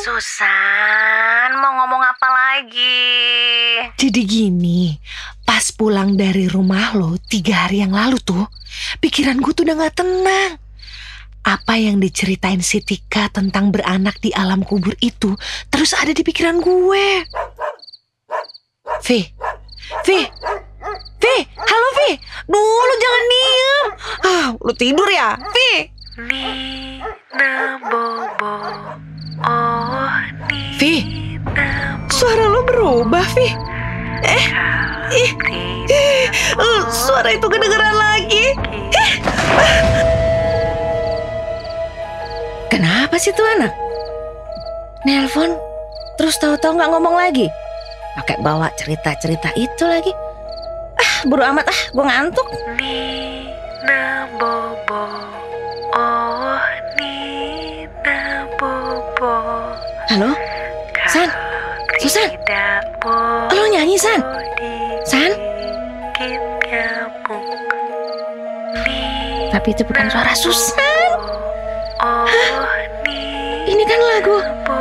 Susan, mau ngomong apa lagi? Jadi gini, pas pulang dari rumah lo 3 hari yang lalu tuh, pikiran gue tuh udah gak tenang. Apa yang diceritain si Tika tentang beranak di alam kubur itu terus ada di pikiran gue. Vi, halo Vi. Duh, lu jangan diem. Lu tidur ya, Vi? Nina Bobo, oh Nina Vi, suara lu berubah, Vi. Suara itu kedengeran lagi. Kenapa sih tuh anak? Nelpon, terus tahu-tahu gak ngomong lagi. Pakai bawa cerita-cerita itu lagi. Bodo amat, gue ngantuk. Nina Bobo, oh Nina Bobo. Halo? San? Susan? Lo nyanyi, San? San? Tapi itu bukan suara Susan. Ini kan lagu.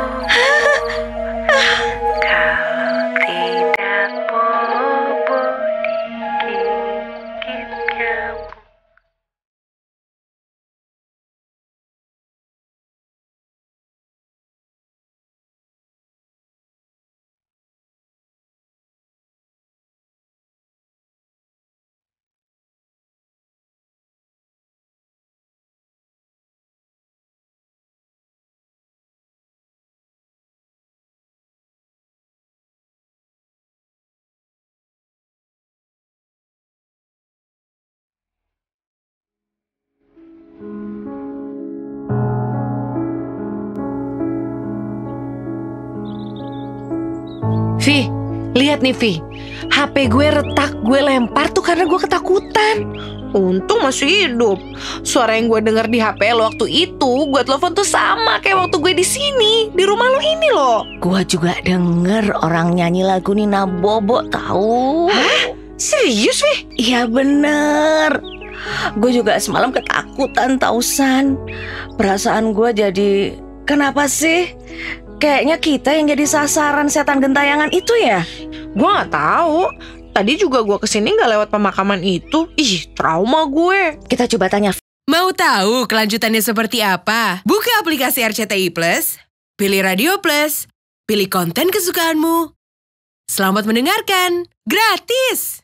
Vi, lihat nih Vi, HP gue retak, gue lempar tuh karena gue ketakutan. Untung masih hidup. Suara yang gue denger di HP lo waktu itu, gue telepon tuh sama kayak waktu gue di sini, di rumah lo ini loh. Gue juga denger orang nyanyi lagu Nina Bobo tahu. Hah? Serius Vi? Iya bener. Gue juga semalam ketakutan tahu San. Perasaan gue jadi, kenapa sih? Kayaknya kita yang jadi sasaran setan gentayangan itu ya? Gue gak tahu. Tadi juga gue kesini gak lewat pemakaman itu. Ih, trauma gue. Kita coba tanya. Mau tahu kelanjutannya seperti apa? Buka aplikasi RCTI Plus, pilih Radio Plus, pilih konten kesukaanmu. Selamat mendengarkan, gratis!